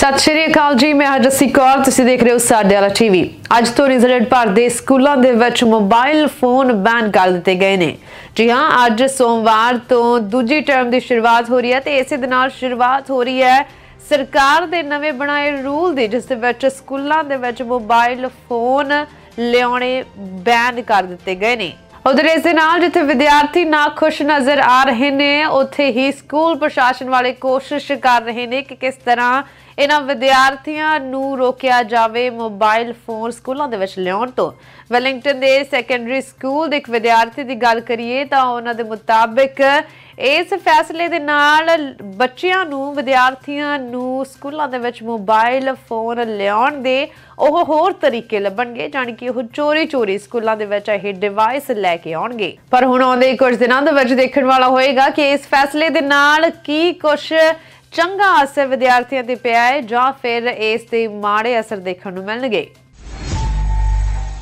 सत श्री अकाल जी, मैं हरजसी कौर, तुसीं देख रहे हो साडे वाला टीवी। अज तो रिजल्ट भर दे स्कूलों दे विच मोबाइल फोन बैन कर दिते गए ने। जी हाँ, अज सोमवार तो दूजी टर्म की शुरुआत हो रही है, तो इसे दे नाल शुरुआत हो रही है सरकार दे नवे बनाए रूल दी, जिस दे विच स्कूलों दे विच मोबाइल फोन लियाने बैन कर दिते गए ने। उधर इस दे नाल जिथे विद्यार्थी ना खुश नजर आ रहे ने, उत्थे ही स्कूल प्रशासन वाले कोशिश कर रहे ने कि किस तरह इन्हां विद्यार्थियों नूं रोकिया जावे मोबाइल फोन स्कूलों दे विच लियाउण तो। वैलिंगटन दे सैकेंडरी स्कूल दे एक विद्यार्थी की गल करिए तां उन्हां दे मुताबिक इस फैसले दे नाल बच्चियां नूं विद्यार्थियों नूं स्कूलों दे विच मोबाइल फोन लियाउण दे ओह होर तरीके लभणगे, जानी कि ओह चोरी स्कूलों दे विच इह डिवाइस लैके आउणगे। पर हुण आउंदे कुछ दिनां दे विच देखण वाला होएगा कि इस फैसले दे नाल की कुछ चंगा असर विद्यार्थियों ते पिया है जां फिर इस दे माड़े असर देखण नूं मिलणगे।